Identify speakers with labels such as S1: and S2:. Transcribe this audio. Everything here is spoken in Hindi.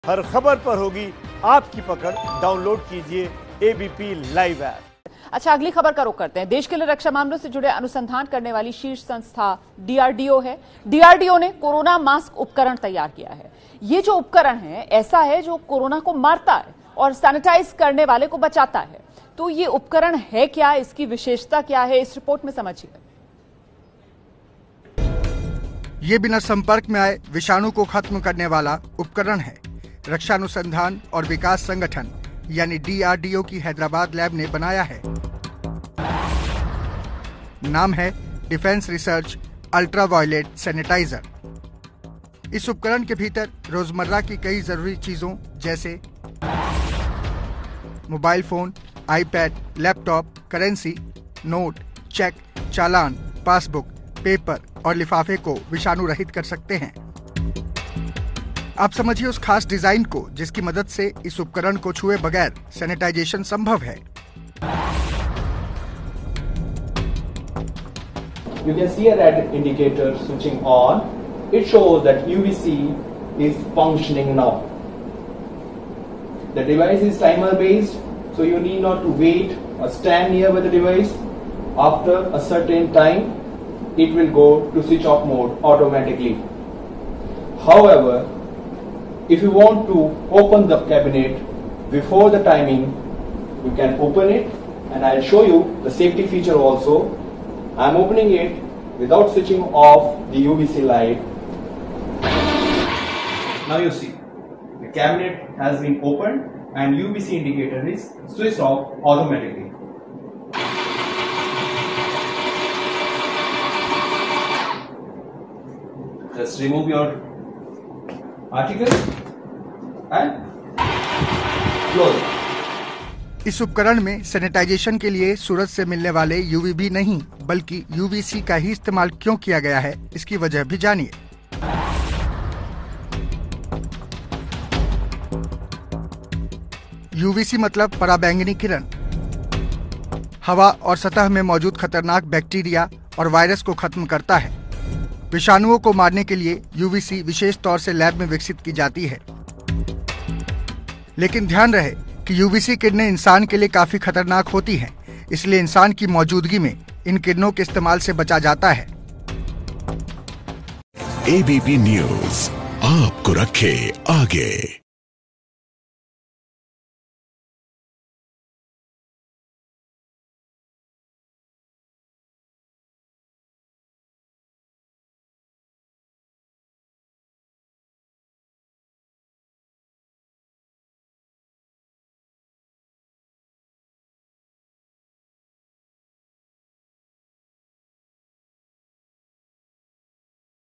S1: हर खबर पर होगी आपकी पकड़। डाउनलोड कीजिए एबीपी लाइव ऐप।
S2: अच्छा, अगली खबर का रुख करते हैं। देश के लिए रक्षा मामलों से जुड़े अनुसंधान करने वाली शीर्ष संस्था डीआरडीओ है। डीआरडीओ ने कोरोना मास्क उपकरण तैयार किया है। ये जो उपकरण है ऐसा है जो कोरोना को मारता है और सैनिटाइज करने वाले को बचाता है। तो ये उपकरण है क्या, इसकी विशेषता क्या है, इस रिपोर्ट में समझिए।
S3: ये बिना संपर्क में आए विषाणु को खत्म करने वाला उपकरण है। रक्षा अनुसंधान और विकास संगठन यानी डीआरडीओ की हैदराबाद लैब ने बनाया है। नाम है डिफेंस रिसर्च अल्ट्रावायलेट सैनिटाइजर। इस उपकरण के भीतर रोजमर्रा की कई जरूरी चीजों जैसे mobile phone, iPad, laptop, currency, note, cheque, चालान, पासबुक, पेपर और लिफाफे को विषाणु रहित कर सकते हैं। आप समझिए उस खास डिजाइन को जिसकी मदद से इस उपकरण को छुए बगैर सैनिटाइजेशन संभव है।
S4: You can see a red indicator switching on. It shows that UVC is functioning now. The device is timer based, so you need not to wait or stand nearby the device. After a certain time, it will go to switch off mode automatically. However, if you want to open the cabinet before the timing, you can open it, and I'll show you the safety feature also. I'm opening it without switching off the UVC light. Now you see, the cabinet has been opened and UVC indicator is switched off automatically. Just remove your article and close it.
S3: इस उपकरण में सैनिटाइजेशन के लिए सूरज से मिलने वाले यूवीबी नहीं बल्कि यूवीसी का ही इस्तेमाल क्यों किया गया है, इसकी वजह भी जानिए। यूवीसी मतलब पराबैंगनी किरण। हवा और सतह में मौजूद खतरनाक बैक्टीरिया और वायरस को खत्म करता है। विषाणुओं को मारने के लिए यूवीसी विशेष तौर से लैब में विकसित की जाती है। लेकिन ध्यान रहे कि यूवीसी किरणें इंसान के लिए काफी खतरनाक होती हैं, इसलिए इंसान की मौजूदगी में इन किरणों के इस्तेमाल से बचा जाता है।
S5: एबीपी न्यूज आपको रखे आगे।